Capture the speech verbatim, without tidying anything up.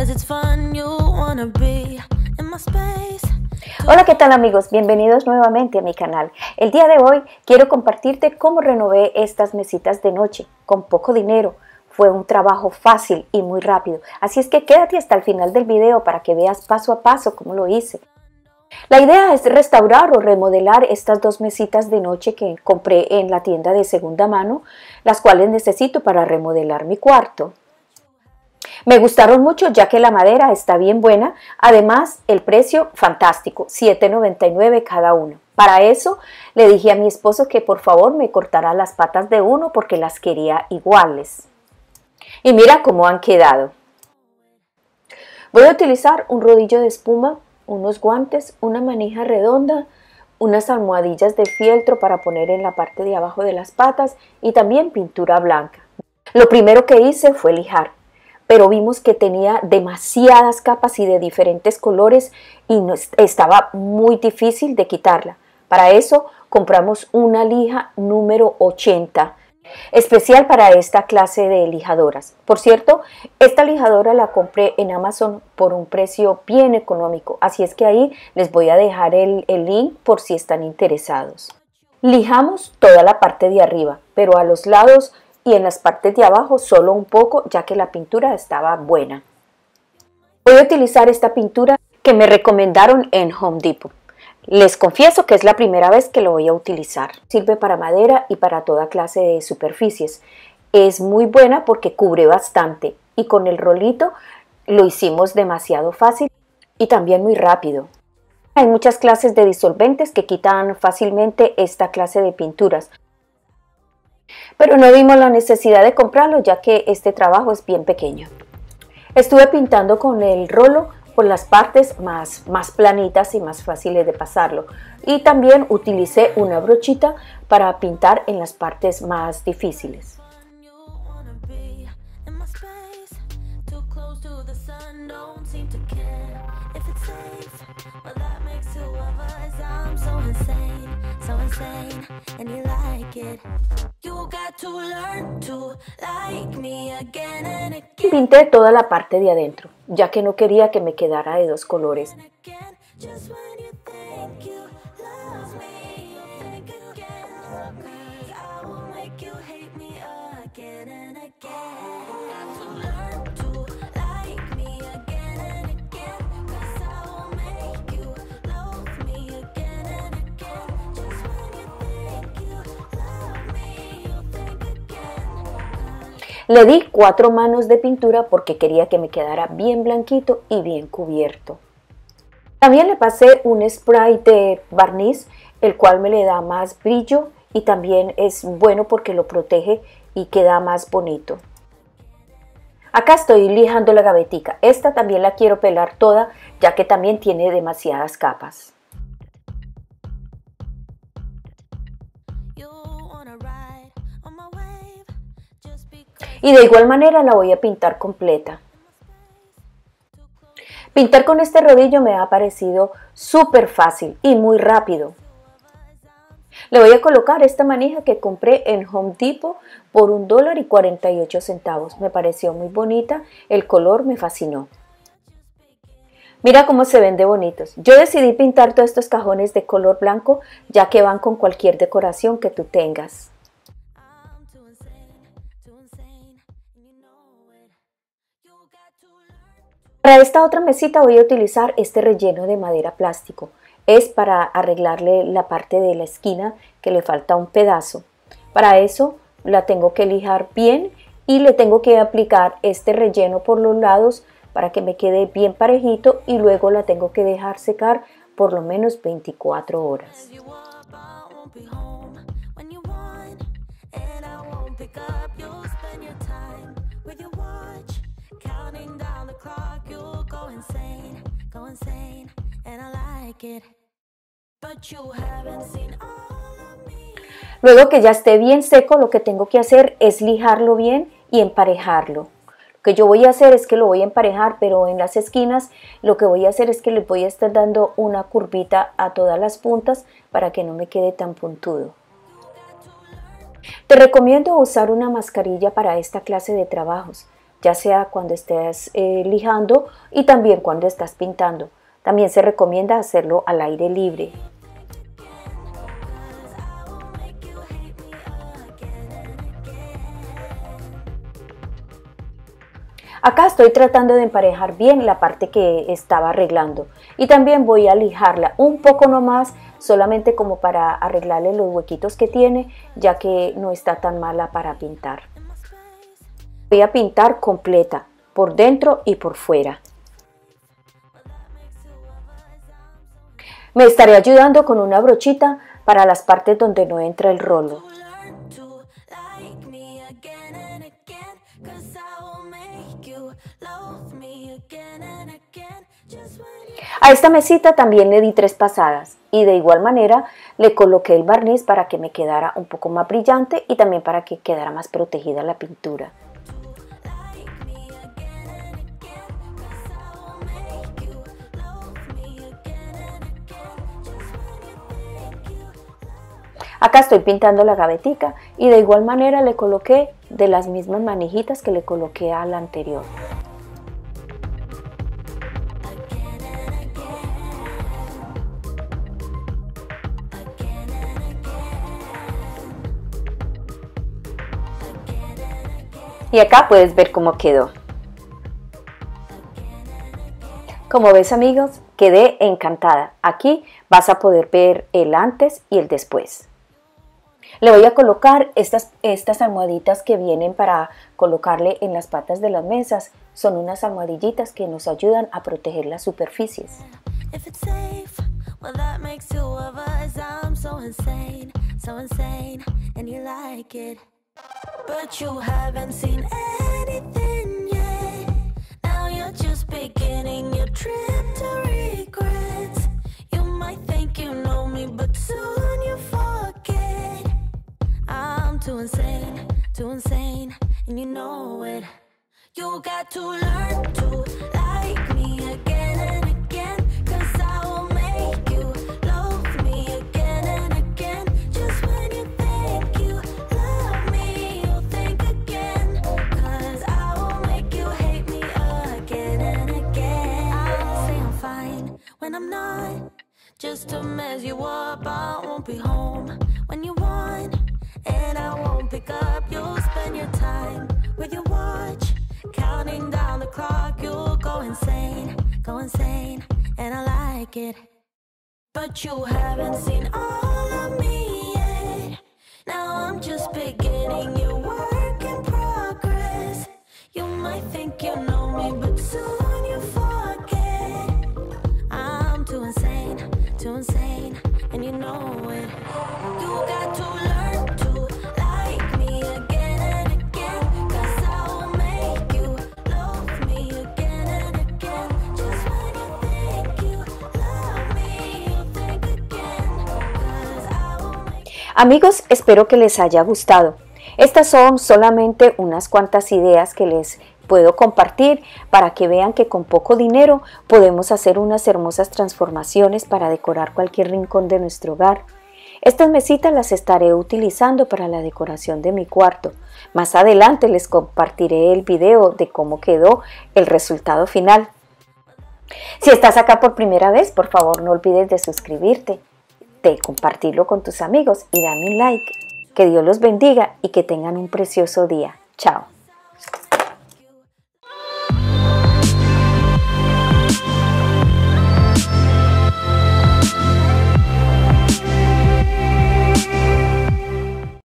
Hola, ¿qué tal amigos? Bienvenidos nuevamente a mi canal. El día de hoy quiero compartirte cómo renové estas mesitas de noche con poco dinero. Fue un trabajo fácil y muy rápido, así es que quédate hasta el final del video para que veas paso a paso cómo lo hice. La idea es restaurar o remodelar estas dos mesitas de noche que compré en la tienda de segunda mano, las cuales necesito para remodelar mi cuarto. Me gustaron mucho ya que la madera está bien buena, además el precio fantástico, siete noventa y nueve cada uno. Para eso le dije a mi esposo que por favor me cortara las patas de uno porque las quería iguales. Y mira cómo han quedado. Voy a utilizar un rodillo de espuma, unos guantes, una manija redonda, unas almohadillas de fieltro para poner en la parte de abajo de las patas y también pintura blanca. Lo primero que hice fue lijar, pero vimos que tenía demasiadas capas y de diferentes colores y no, estaba muy difícil de quitarla. Para eso compramos una lija número ochenta, especial para esta clase de lijadoras. Por cierto, esta lijadora la compré en Amazon por un precio bien económico, así es que ahí les voy a dejar el, el link por si están interesados. Lijamos toda la parte de arriba, pero a los lados y en las partes de abajo solo un poco, ya que la pintura estaba buena. Voy a utilizar esta pintura que me recomendaron en Home Depot. Les confieso que es la primera vez que lo voy a utilizar. Sirve para madera y para toda clase de superficies. Es muy buena porque cubre bastante y con el rolito lo hicimos demasiado fácil y también muy rápido. Hay muchas clases de disolventes que quitan fácilmente esta clase de pinturas, pero no vimos la necesidad de comprarlo ya que este trabajo es bien pequeño. Estuve pintando con el rolo por las partes más, más planitas y más fáciles de pasarlo. Y también utilicé una brochita para pintar en las partes más difíciles. Y pinté toda la parte de adentro, ya que no quería que me quedara de dos colores. Le di cuatro manos de pintura porque quería que me quedara bien blanquito y bien cubierto. También le pasé un spray de barniz, el cual me le da más brillo y también es bueno porque lo protege y queda más bonito. Acá estoy lijando la gavetica. Esta también la quiero pelar toda, ya que también tiene demasiadas capas. Y de igual manera la voy a pintar completa. Pintar con este rodillo me ha parecido súper fácil y muy rápido. Le voy a colocar esta manija que compré en Home Depot por un dólar y cuarenta y ocho centavos. Me pareció muy bonita, el color me fascinó. Mira cómo se ven de bonitos. Yo decidí pintar todos estos cajones de color blanco, ya que van con cualquier decoración que tú tengas. Para esta otra mesita voy a utilizar este relleno de madera plástico. Es para arreglarle la parte de la esquina que le falta un pedazo. Para eso la tengo que lijar bien y le tengo que aplicar este relleno por los lados para que me quede bien parejito y luego la tengo que dejar secar por lo menos veinticuatro horas. Luego que ya esté bien seco, lo que tengo que hacer es lijarlo bien y emparejarlo. Lo que yo voy a hacer es que lo voy a emparejar, pero en las esquinas lo que voy a hacer es que le voy a estar dando una curvita a todas las puntas para que no me quede tan puntudo. Te recomiendo usar una mascarilla para esta clase de trabajos, ya sea cuando estés eh, lijando y también cuando estás pintando. También se recomienda hacerlo al aire libre. Acá estoy tratando de emparejar bien la parte que estaba arreglando y también voy a lijarla un poco nomás, solamente como para arreglarle los huequitos que tiene, ya que no está tan mala para pintar. Voy a pintar completa, por dentro y por fuera. Me estaré ayudando con una brochita para las partes donde no entra el rolo. A esta mesita también le di tres pasadas y de igual manera le coloqué el barniz para que me quedara un poco más brillante y también para que quedara más protegida la pintura. Acá estoy pintando la gavetica y de igual manera le coloqué de las mismas manijitas que le coloqué a la anterior. Y acá puedes ver cómo quedó. Como ves, amigos, quedé encantada. Aquí vas a poder ver el antes y el después. Le voy a colocar estas, estas almohaditas que vienen para colocarle en las patas de las mesas. Son unas almohadillitas que nos ayudan a proteger las superficies. But you haven't seen anything yet. Now you're just beginning your trip to regrets. You might think you know me, but soon you forget. I'm too insane, too insane, and you know it. You got to learn to like me again and again, 'cause I will make you love me again and again. Just when you think you love me, you'll think again, 'cause I will make you hate me again and again. I'll say I'm fine when I'm not, just to mess you up. I won't be home when you want, and I won't pick up. You'll spend your time with your watch, counting down the clock. You'll go insane, go insane, and I like it. But you haven't seen all of me yet. Now I'm just beginning your work in progress. You might think you know me, but soon you forget. I'm too insane, too insane, and you know it. You got to learn to like me again and again, 'cause I will make you love me again and again. Just when you think you love me, you'll think again, 'cause I will make you... Amigos, espero que les haya gustado. Estas son solamente unas cuantas ideas que les puedo compartir para que vean que con poco dinero podemos hacer unas hermosas transformaciones para decorar cualquier rincón de nuestro hogar. Estas mesitas las estaré utilizando para la decoración de mi cuarto. Más adelante les compartiré el video de cómo quedó el resultado final. Si estás acá por primera vez, por favor no olvides de suscribirte, de compartirlo con tus amigos y darme un like. Que Dios los bendiga y que tengan un precioso día. Chao.